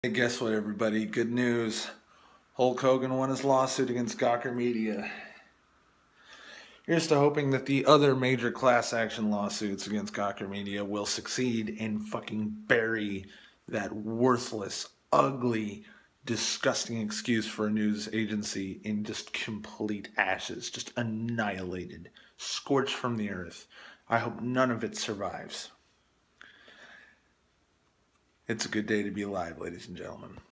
Hey, guess what, everybody? Good news. Hulk Hogan won his lawsuit against Gawker Media. Here's to hoping that the other major class action lawsuits against Gawker Media will succeed and fucking bury that worthless, ugly, disgusting excuse for a news agency in just complete ashes, just annihilated, scorched from the earth. I hope none of it survives. It's a good day to be alive, ladies and gentlemen.